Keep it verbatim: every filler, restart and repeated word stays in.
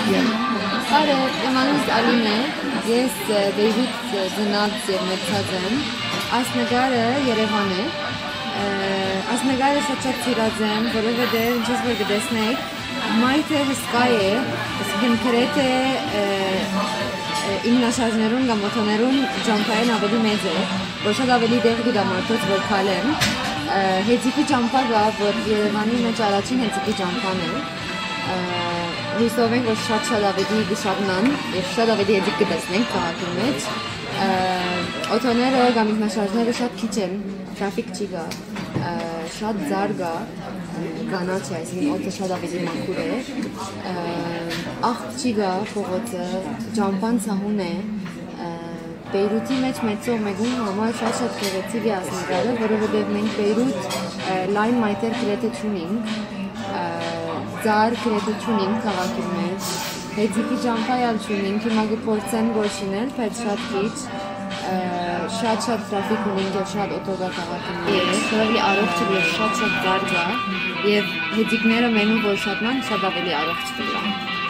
Բարը, իմանուս Ալին է, ես Բեյրութ ծնած և մեծած եմ, այս նկարը Երևան է, այս նկարը շատ-շատ սիրած եմ, որովհետև ինչպես որ կտեսնեք, մայթը հսկա է, այսինքն գրեթե ինքնաշարժներուն կամ օթոներուն ջամփային ավելի մեծ է, որ շատ ավելի դեղ գիտա մարդոց որ քալեն, հեծիկի ջամփա կա, որ Երևանի մեջ առաջին հեծիկի ջամփան է, հույսով ենք, որ շատ-շատ ավելի գշարնան և շատ ավելի հեծիկ կտեսնենք քաղաքի մեջ, օթոները կամ ինքնաշարժները շատ քիչ են, տրաֆիկ չի գա, շատ ձար գա, կանաչ է, այսինքն օդը շատ ավելի մաքուր է, աղբ չի գա փողոցը, ջամփան սահուն է, Բեյրութի մեջ մեծող մեկուն համար շատ-շատ գեղեցիկ է այս նկարը, որովհետև մենք Բեյրութ լայն մայթեր գրեթե չունենք, ձար գրեթե չունենք քաղաքի մեջ, հեծիկի ջամփայալ չունենք, հիմա կփորձեմ որ շինել, բայց շատ քիչ, շատ-շատ տրաֆիկ ունենք և շատ օտո կա քաղաքի մեջ, շատ ավելի առողջ է և շատ-շատ ձար կա և հեծիկները մենու որ շատման շատ ավելի առողջ կլան։